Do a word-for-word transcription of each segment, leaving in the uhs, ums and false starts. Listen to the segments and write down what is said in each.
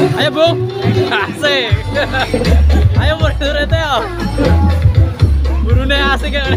Ayo Bung, asik. Ayo murid-murid ya. Burune asik ya.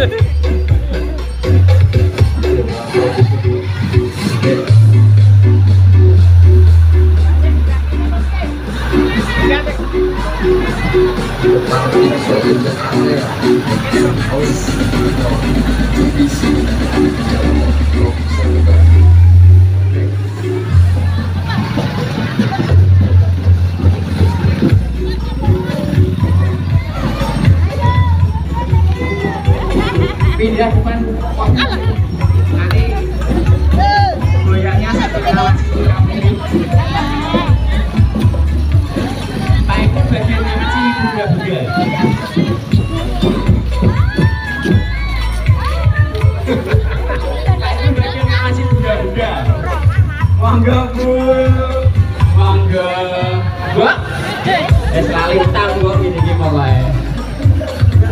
Pindah depan nanti goyangnya satu lawan satu Pak itu bagian ngaji buga-buga Pak itu bagian ngaji buga-buga mangga bu mangga bu es lali utang bu